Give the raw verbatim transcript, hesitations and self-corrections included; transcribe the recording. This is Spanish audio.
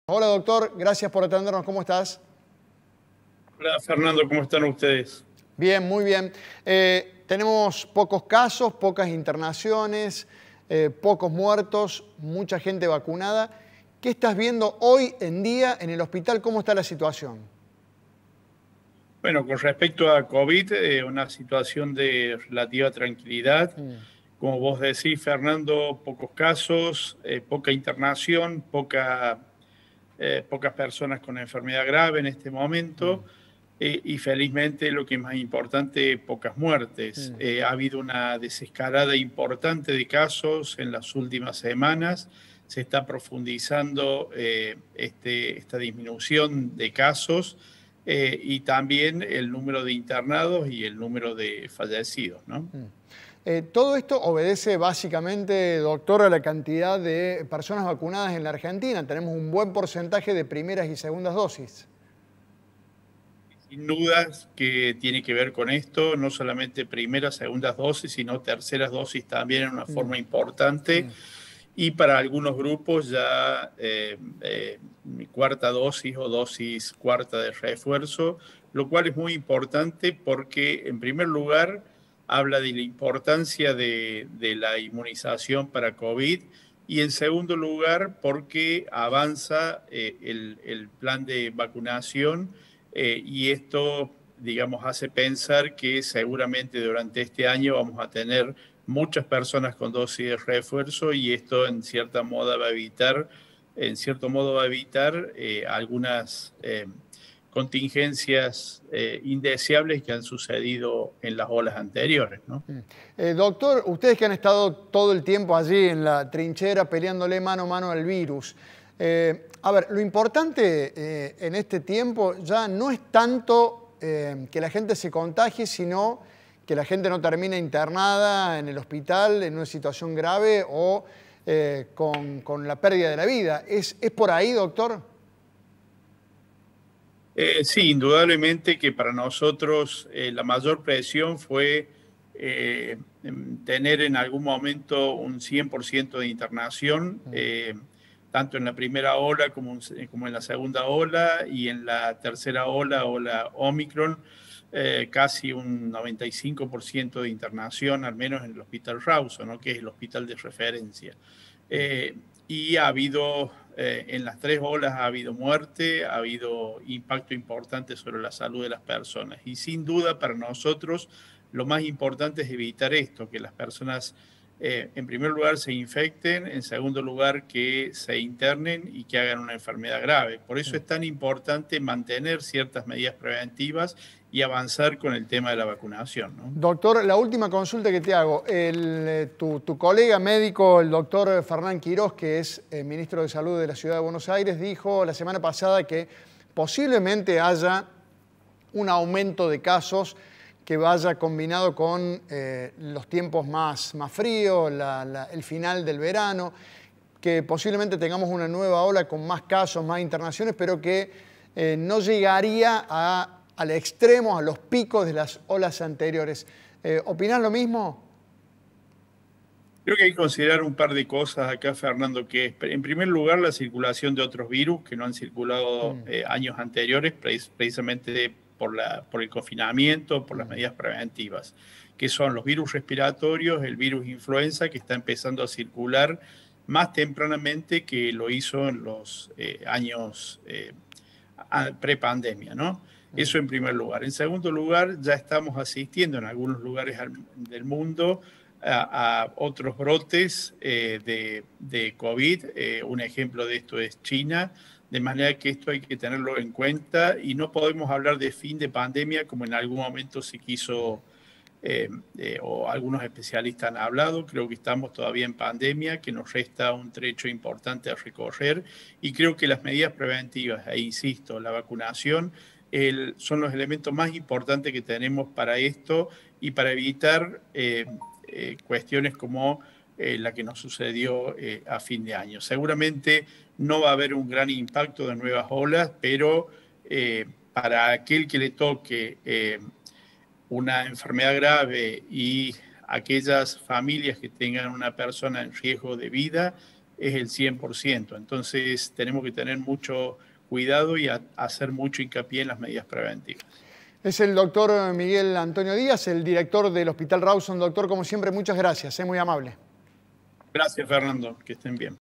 Hola doctor, gracias por atendernos, ¿cómo estás? Hola Fernando, ¿cómo están ustedes? Bien, muy bien. Eh, tenemos pocos casos, pocas internaciones, eh, pocos muertos, mucha gente vacunada. ¿Qué estás viendo hoy en día en el hospital? ¿Cómo está la situación? Bueno, con respecto a COVID, eh, una situación de relativa tranquilidad. Mm, Como vos decís, Fernando, pocos casos, eh, poca internación, poca, eh, pocas personas con enfermedad grave en este momento. mm, Eh, y felizmente, lo que es más importante, pocas muertes. mm. Eh, ha habido una desescalada importante de casos en las últimas semanas. Se está profundizando eh, este, esta disminución de casos eh, y también el número de internados y el número de fallecidos, ¿no? Mm. Eh, todo esto obedece básicamente, doctor, a la cantidad de personas vacunadas en la Argentina. Tenemos un buen porcentaje de primeras y segundas dosis. Sin dudas que tiene que ver con esto, no solamente primeras, segundas dosis, sino terceras dosis también en una Mm, forma importante. mm, Y para algunos grupos ya eh, eh, cuarta dosis o dosis cuarta de refuerzo, lo cual es muy importante porque en primer lugar habla de la importancia de, de la inmunización para COVID y en segundo lugar porque avanza eh, el, el plan de vacunación eh, y esto, digamos, hace pensar que seguramente durante este año vamos a tener muchas personas con dosis de refuerzo y esto en cierta moda va a evitar, en cierto modo va a evitar eh, algunas eh, contingencias eh, indeseables que han sucedido en las olas anteriores, ¿no? mm. Eh, doctor, ustedes que han estado todo el tiempo allí en la trinchera peleándole mano a mano al virus, eh, a ver, lo importante eh, en este tiempo ya no es tanto eh, que la gente se contagie, sino que la gente no termine internada en el hospital en una situación grave o eh, con, con la pérdida de la vida. ¿Es, es por ahí, doctor? Eh, sí, indudablemente que para nosotros eh, la mayor presión fue eh, tener en algún momento un cien por ciento de internación, Mm, eh, tanto en la primera ola como, como, en la segunda ola y en la tercera ola o la Omicron, eh, casi un noventa y cinco por ciento de internación, al menos en el Hospital Rawson, ¿no? Que es el hospital de referencia. mm. Eh, y ha habido, eh, en las tres olas ha habido muerte, ha habido impacto importante sobre la salud de las personas. Y sin duda para nosotros lo más importante es evitar esto, que las personas eh, en primer lugar se infecten, en segundo lugar que se internen y que hagan una enfermedad grave. Por eso Mm. es tan importante mantener ciertas medidas preventivas y avanzar con el tema de la vacunación, ¿no? Doctor, la última consulta que te hago. El, eh, tu, tu colega médico, el doctor Fernán Quirós, que es eh, ministro de Salud de la Ciudad de Buenos Aires, dijo la semana pasada que posiblemente haya un aumento de casos que vaya combinado con eh, los tiempos más, más fríos, la- la- el final del verano, que posiblemente tengamos una nueva ola con más casos, más internaciones, pero que eh, no llegaría a, al extremo, a los picos de las olas anteriores. Eh, ¿Opinás lo mismo? Creo que hay que considerar un par de cosas acá, Fernando, que es, en primer lugar, la circulación de otros virus que no han circulado Mm, eh, años anteriores, pre- precisamente por, la, por el confinamiento, por las mm, medidas preventivas, que son los virus respiratorios, el virus influenza, que está empezando a circular más tempranamente que lo hizo en los eh, años eh, prepandemia, ¿no? mm, Eso en primer lugar. En segundo lugar, ya estamos asistiendo en algunos lugares del mundo a, a otros brotes eh, de, de COVID. Eh, un ejemplo de esto es China, de manera que esto hay que tenerlo en cuenta y no podemos hablar de fin de pandemia como en algún momento se quiso eh, eh, o algunos especialistas han hablado. Creo que estamos todavía en pandemia, que nos resta un trecho importante a recorrer y creo que las medidas preventivas, e insisto, la vacunación, el, son los elementos más importantes que tenemos para esto y para evitar eh, eh, cuestiones como eh, la que nos sucedió eh, a fin de año. Seguramente no va a haber un gran impacto de nuevas olas, pero eh, para aquel que le toque eh, una enfermedad grave y aquellas familias que tengan una persona en riesgo de vida, es el cien por ciento. Entonces tenemos que tener mucho cuidado y a, hacer mucho hincapié en las medidas preventivas. Es el doctor Miguel Antonio Díaz, el director del Hospital Rawson. Doctor, como siempre, muchas gracias, es muy amable. Gracias, Fernando, que estén bien.